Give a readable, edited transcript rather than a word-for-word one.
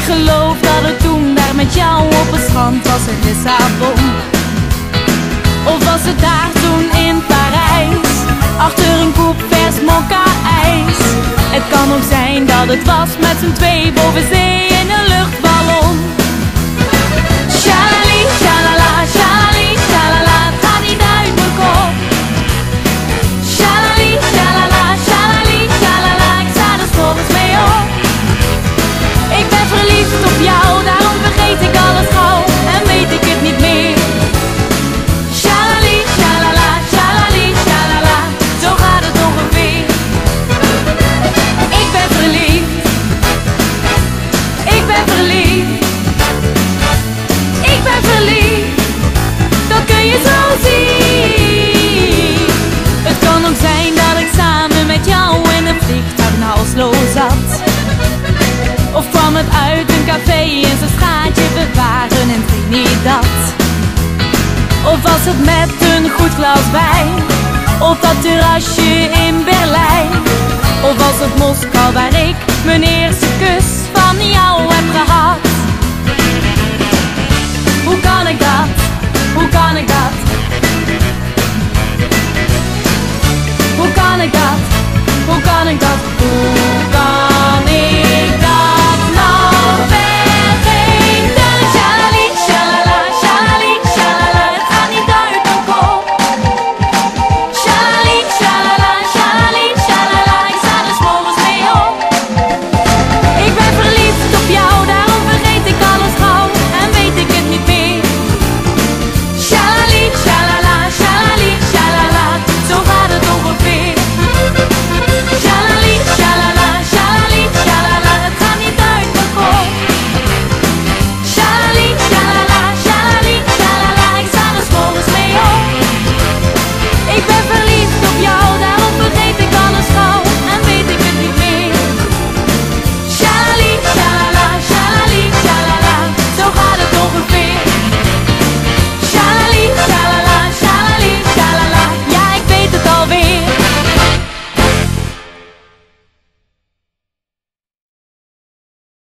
geloof dat het toen daar met jou op het strand was in Lissabon. Of was het daar toen in Parijs, achter een koep vers mokka-ijs? Het kan ook zijn dat het was met z'n twee boven zee in een luchtballon. Shalali, shalala, shalali, shalala, het gaat niet uit mijn kop. Shalali, shalala, shalali, shalala, ik sta er stories mee op. Ik ben verliefd op jou, daarom vergeet ik alles gauw en weet ik het niet meer. Shalali, shalala, shalali, shalala, zo gaat het ongeveer. Ik ben verliefd, ik ben verliefd, ik ben verliefd, dat kun je zo zien. Het kan ook zijn dat ik samen met jou in een vliegtuig naar Oslo zat. Of kwam het uit een café in zo'n straatje, we waren in Trinidad. Of was het met een goed glas wijn op dat terrasje in Berlijn? Of was het Moskou waar ik mijn eerste kus van jou